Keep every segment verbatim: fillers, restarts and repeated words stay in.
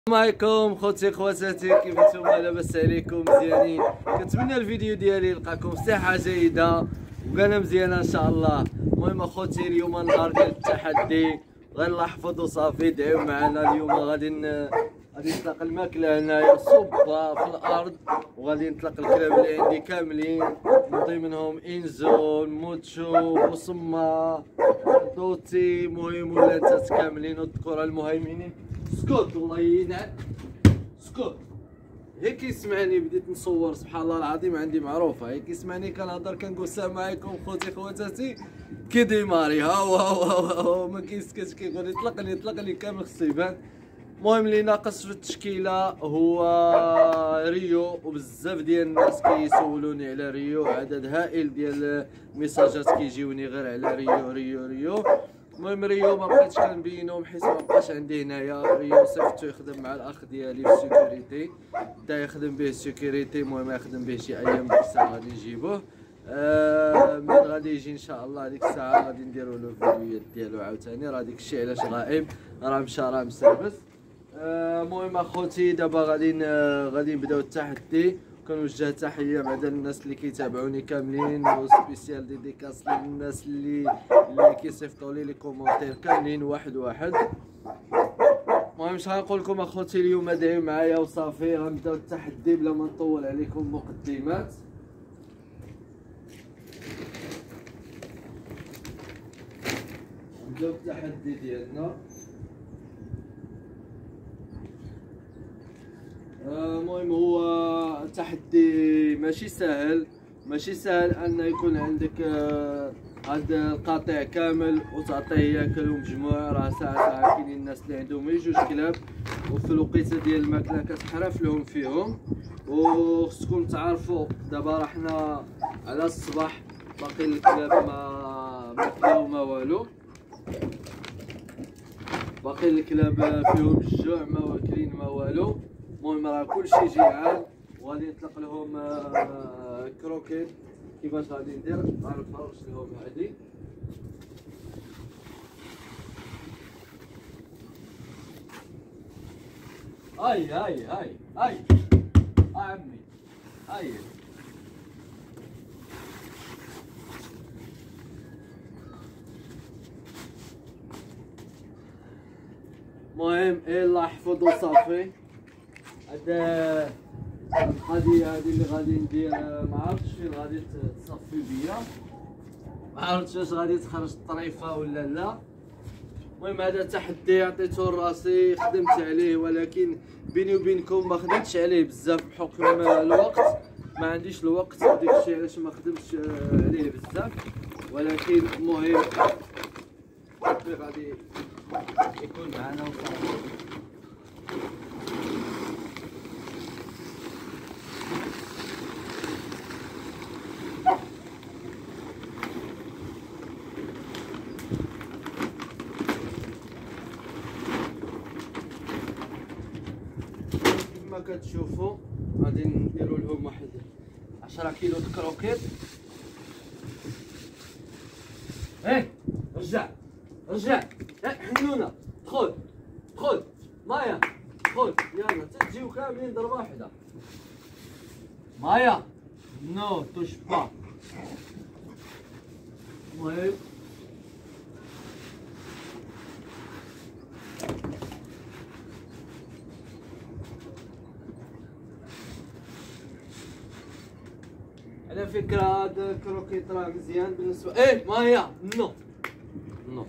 السلام عليكم خوتي خواتاتي، كيف نتوما؟ لاباس عليكم؟ مزيانين؟ كنتمنى الفيديو ديالي يلقاكم صحه جيده وكان مزيانه ان شاء الله. المهم اخوتي، اليوم النهار ديال التحدي، غير نحفظ وصافي. دعيو معنا اليوم. غادي غادي نطلق الماكله هنايا صبه في الارض، وغادي نطلق الكلاب اللي عندي كاملين، من ضمنهم انزو، موتشو، بوصمه، دوتي، مهم ولاتات كاملين والذكور المهيمنين. سكوت والله ينعل سكوت. هيك كيسمعني بديت نصور، سبحان الله العظيم عندي معروفه. هيك كيسمعني كنهضر كنقول السلام عليكم خوتي خواتاتي، كيديماري هاو هاو هاو هاو ما كيسكتش، كيقول يطلق لي يطلق لي كامل خصو يبان. المهم اللي ناقص في التشكيله هو ريو، وبزاف ديال الناس كيسولوني على ريو، عدد هائل ديال الميساجات كيجيوني غير على ريو ريو ريو. المهم ريو ما بقيتش كنبينهم حيت ما بقاش عندي هنايا. ريو صيفطو يخدم مع الاخ ديالي في السيكوريتي، بدا يخدم به السيكوريتي. المهم يخدم به شي ايام، ديك الساعه غادي نجيبوه. آه من غادي يجي ان شاء الله ديك الساعه غادي نديرو له الفيديوهات ديالو عاوتاني. راه داكشي علاش غائب، راه مشى راه مسربس. المهم آه اخوتي، دابا غادي غادي نبداو التحدي. كنوجه تحيه مع الناس اللي كيتابعوني كاملين، وسبيسيال ديديكاس للناس اللي اللي كيصيفطوا لي لي كومونتير كاملين واحد واحد. المهم اش غنقول لكم اخوتي، اليوم ادعيو معايا وصافي. غنبداو التحدي بلا ما نطول عليكم مقدمات. نبداو التحدي ديالنا. المهم هو تحدي ماشي سهل، ماشي سهل ان يكون عندك هاد القطيع كامل وتعطيه ياكل ومجموع. راه ساعه ساعه كاينين الناس اللي عندهم غير جوج كلاب، وفي الوقيته ديال الماكله كتحرف لهم فيهم. وخصكم تعرفوا دابا راه حنا على الصباح، باقي الكلاب ما ما كلاو ما والو، باقي الكلاب فيهم الجوع، ما واكلين ما والو. المهم راه كلشي جيعان، وغادي نطلق لهم كروكيت. كيفاش غادي ندير؟ غنفرش لهم هادي. هاي هاي هاي هاي عمي هاي. المهم يلا احفظوا صافي. هاد القضيه هادي اللي غادي ندير ما عرفتش فين غادي تصفي بيا، ما عرفتش واش غادي تخرج طريفه ولا لا. المهم هذا تحدي عطيته لراسي، خدمت عليه، ولكن بيني وبينكم ما خدمتش عليه بزاف بحكم الوقت. ما عنديش الوقت، داكشي علاش ما خدمتش عليه بزاف. ولكن المهم غادي يكون معنا وصافي. كما كتشوفوا غادي نديروا لهم واحد عشرة كيلو د كروكيت. ايه رجع رجع حنونه، دخل دخل مايا، دخل يلا تجيو كاملين ضربه واحده. مايا نو توش با. المهم على فكرة هذا الكروكيت راه مزيان بالنسبة. ايه مايا نو نو.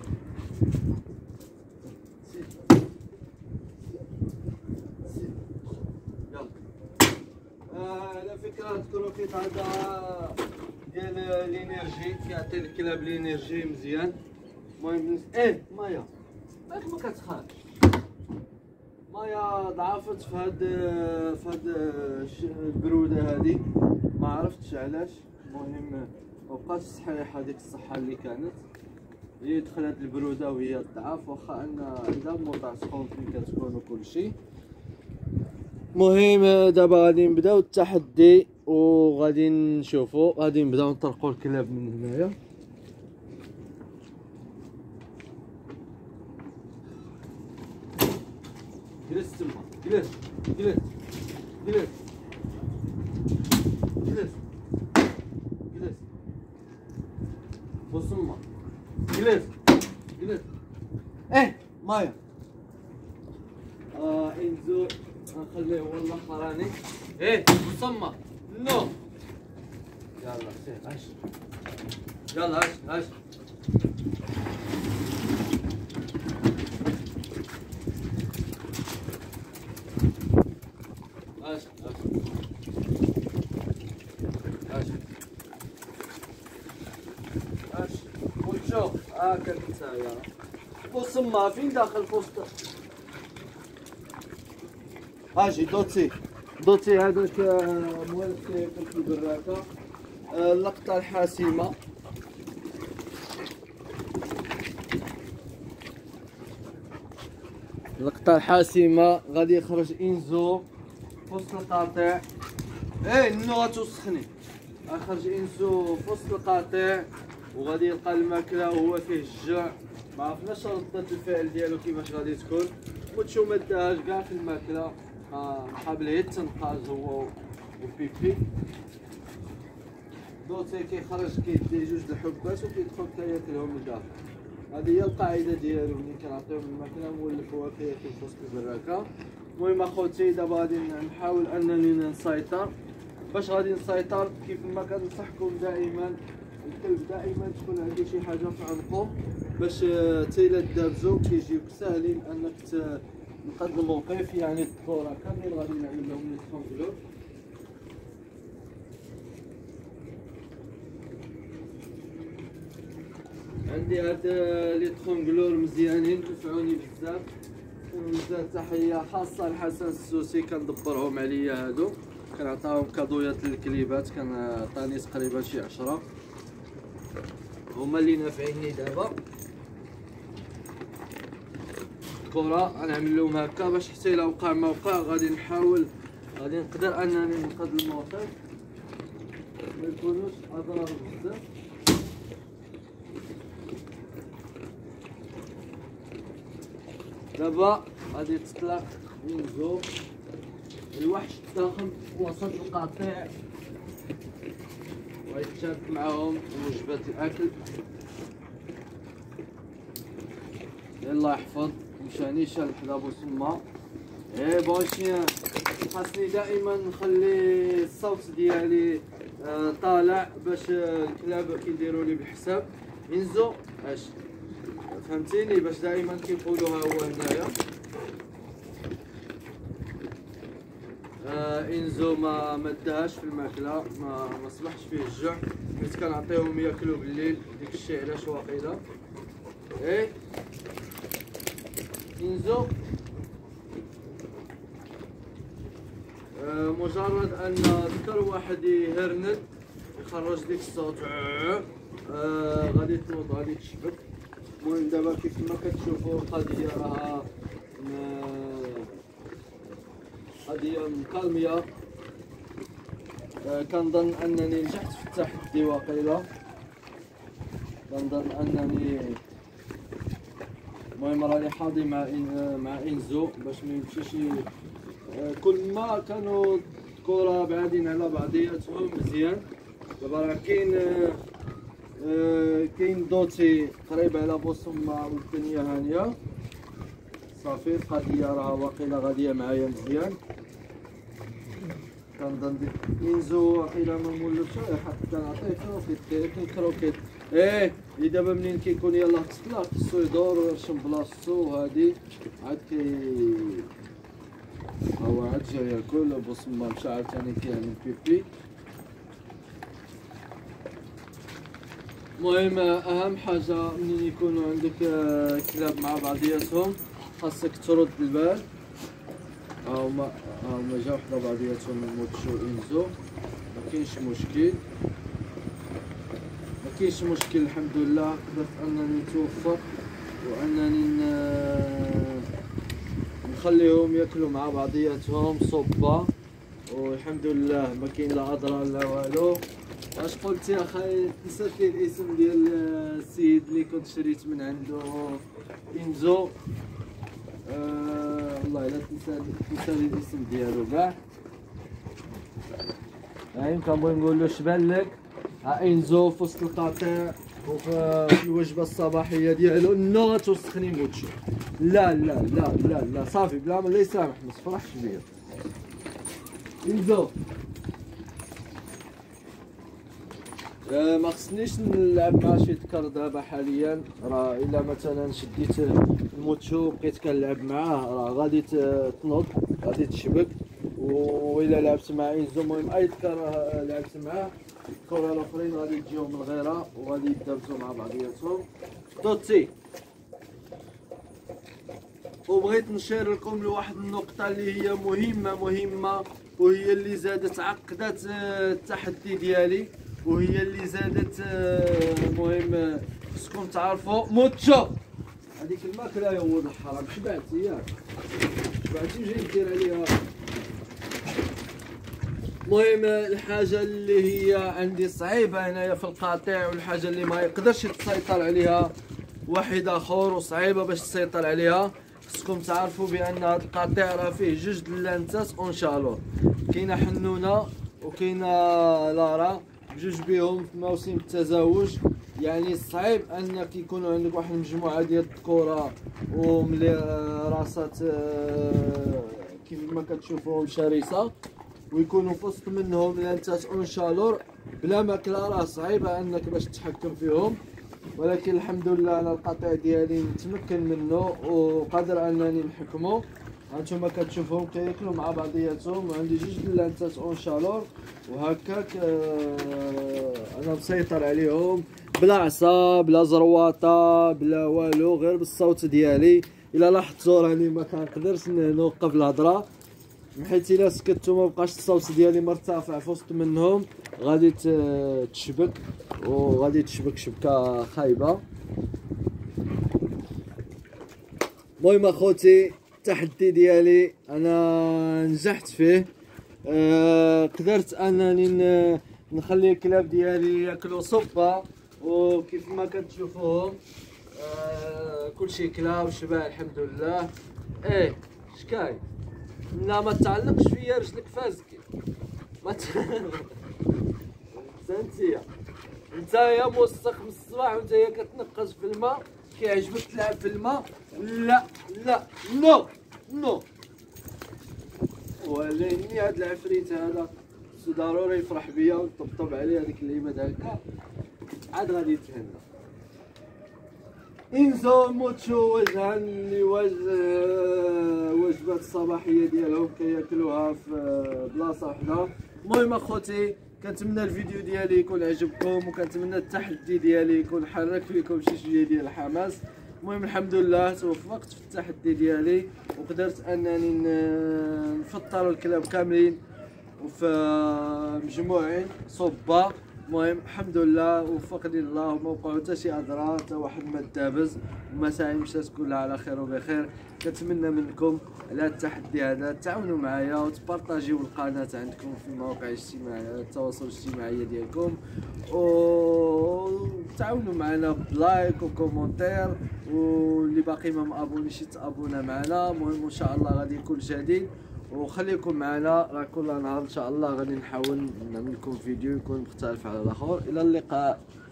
يلا آه على فكرة هذا الكروكيت هذا ديال الانرجي، كيعطي الكلاب الانرجي مزيان. المهم بالنسبة ايه مايا ياك ما كتخافش. مايا ضعفت في هاد في هاد البرودة هادي، ما عرفتش علاش. المهم مبقاتش صحيحه ديك الصحه اللي كانت، هي دخلت البروده وهي تضعف، واخا ان عندها موضع سخون فين كتكون وكلشي. المهم دابا غادي نبداو التحدي وغادي نشوفوا، غادي نبداو نطرقوا الكلاب من هنايا. جلس تما جلس جلس جلس جلس جلس بصمة جلس جلس ايه مايا اه انزو نخليه والله خراني ايه بصمة نو يلا سير عش يلا عش عش عش عش عش وشوف هاكا تساوي بصمة فين داخل فوسطك اجي دوتي دوتي هذاك مولف في البراكة اللقطة الحاسمة اللقطة الحاسمة غادي يخرج انزو فوسط القاطع ايه نو غتوسخني غيخرج انزو فوسط القاطع وغادي يلقى الماكلة وهو فيه الجوع ما عرفناش ردة الفعل ديالو كيفاش غادي تكون وتشو ما داهاش كاع في الماكلة حاب ليه التنقاز هو وبيبي دوتي كيخرج كيدي جوج د الحبات وكيدخل كياكلهم لداخل هذه هي القاعده ديالو ملي كنعطيوهم الماكله مولف هو كياكل في وسط البراكه المهم اخوتي دابا غادي نحاول انني نسيطر باش غادي نسيطر كيف ما كنصحكم دائما الكلب دائما تكون عندي شي حاجه في عنقه باش حتى الا دابزو كيجيوك ساهلين انك نقد الموقف يعني الكره كاملين غادي نعمل لهم لي ترونكلور عندي هاد لي ترونكلور مزيانين نفعوني بزاف بزاف تحيه خاصه لحسن السوسي كندبرهم عليا هادو كنعطيهم كادويات للكليبات كنعطيني تقريبا شي عشرة هما اللي نافعيني دابا الكرة غنعمل لهم هكا باش حتى الا وقع ما وقع غادي نحاول غادي نقدر انني نقاد الموقف ما يكونوش اضرار بزاف دابا غادي تطلق ينزو الوحش الضخم وسط القطيع ويتشارك معاهم وجبات الاكل الله يحفظ مشاني شال حدا بوسما ايه بونشيان خاصني دائما نخلي الصوت ديالي آه طالع باش الكلاب كيديروا لي بالحساب ينزو اش فهمتيني باش دائما كيقولوها هو هنايا آه انزو ما مدهاش في الماكله ما ما صبحش فيه الجوع حيت كنعطيهم ياكلوا بالليل ديك الشيء علاش واقيلا ايه انزو آه مجرد ان ذكر واحد يهرند يخرج ديك الصوت آه غادي تنوض غادي تشبك المهم دابا كيف ما كتشوفوا القضيه راها قضيه مكالميه آه كنظن انني نجحت في التحدي واقيلا كنظن انني المهم راني حاضي مع إن مع انزو باش ما يمشيش كل ما كانوا الكره بعادين على بعضياتهم مزيان دابا راه كاين كاين دوتي قريب على بوسما والدنيا هانيه صافي القضيه راه واقيلا غاديه معايا مزيان كنظن انزو واقيلا ما مولفش حتى كنعطيه كروكيت كروكيت ايه اللي دابا منين كيكون يلاه تطلع خصو يدور ويرشم بلاصتو وهادي عاد كي هو عاد جا ياكل بوسما مشى عاوتاني كيعمل بيبي المهم اهم حاجه منين يكونوا عندك كلاب مع بعضياتهم خاصك ترد البال هاهما هاهما جاو حدا بعضياتهم موتشو انزو مكاينش مشكل مكاينش مشكل الحمد لله قدرت انني نتوفق وانني نخليهم ياكلوا مع بعضياتهم صبه والحمد لله ما كاين لا اضرار لا والو اش قلت يا اخي نسيت لي الاسم ديال السيد اللي كنت شريت من عنده انزو آه والله لا تنسى تنسى لي الاسم ديالو كاع. هاي كنبغي نقول له شبان لك ها انزو في وسط القطيع وفي الوجبه الصباحيه ديالو. نو توسخني موتشو، لا لا لا لا لا صافي بلا ما لا يسامح ما تفرحش بيا. انزو أه ما خصنيش نلعب مع شي ذكر دابا حاليا، راه الا مثلا شديت الموتشو بقيت كنلعب معاه راه غادي تنوض غادي تشبك، والا لعبت مع انزو المهم اي ذكر لعبت معاه الكره الاخرين غادي تجيهم الغيره وغادي يدابزوا مع بعضياتهم. دوتي وبغيت نشير لكم لواحد النقطه اللي هي مهمه مهمه وهي اللي زادت عقدت التحدي ديالي، وهي اللي زادت المهم خصكم تعرفوا موتشو. هذيك الماكله يا ولد الحرام شبعتي ياك شبعتي وجاي دير عليها. المهم الحاجه اللي هي عندي صعيبه هنايا في القطيع والحاجه اللي ما يقدرش يتسيطر عليها واحد اخر وصعيبه باش تسيطر عليها، خصكم تعرفوا بان هذا القطيع راه فيه جوج د اللانتات اونشالور، كاينه حنونه وكاينه لارا بجوج بهم في موسم التزاوج. يعني صعيب انك يكونوا عندك واحد المجموعه ديال الذكوره وملي راسات كيف ما كتشوفوهم شرسه ويكونوا في وسط منهم لانتات اونشالور بلا ماكله، راه صعيبه انك باش تتحكم فيهم. ولكن الحمد لله انا القطيع ديالي نتمكن منه وقادر انني نحكمه. هانتوما كتشوفوهم كياكلوا مع بعضياتهم وعندي جوج لانتات اونشالور وهكاك آه انا مسيطر عليهم بلا عصا بلا زرواطه بلا والو غير بالصوت ديالي. الا لاحظتوا راني ما كنقدرش نوقف الهضره حيت الا سكت وما بقاش الصوت ديالي مرتفع في وسط منهم غادي تشبك وغادي تشبك شبكه خايبه. المهم اخوتي التحدي ديالي انا نجحت فيه، أه قدرت انني نخلي الكلاب ديالي ياكلوا صبه وكيف ما كتشوفوهم أه كلشي كلا وشبع الحمد لله. ايه شكاي لا ما تعلقش فيا رجلك فازكي ما ت... انتيا نتايا موسخ من الصباح ونتايا كتنقز في الماء كيعجبك تلعب في الماء. لا لا نو نو ولاني هاد العفريت هذا ضروري يفرح بيا ونطبطب عليه هذيك الليمات هكا عاد غادي يتهنى. انزو موتشو وجها لوجه وجبات الصباحيه ديالهم كياكلوها في بلاصه وحده. المهم اخوتي كنتمنى الفيديو ديالي يكون عجبكم وكنتمنى التحدي ديالي يكون حرك فيكم شي شويه ديال الحماس. المهم الحمد لله توفقت في التحدي ديالي وقدرت انني نفطر الكلاب كاملين وفي مجموعين صبه. المهم الحمد لله وفقني الله وما وقعوا حتى شي اضرار حتى واحد ما دابز ومساعي مشات كلها على خير وبخير. كنتمنى منكم على التحدي هذا تعاونوا معايا وتبارطاجيو القناه عندكم في المواقع الاجتماعيه التواصل الاجتماعي ديالكم وتعاونوا معنا بلايك وكومونتير واللي باقي ما مابونيش يتابونا معنا. المهم ان شاء الله غادي يكون جديد وخليكم معنا راه كل نهار ان شاء الله غادي نحاول نعمل لكم فيديو يكون مختلف على الاخر. الى اللقاء.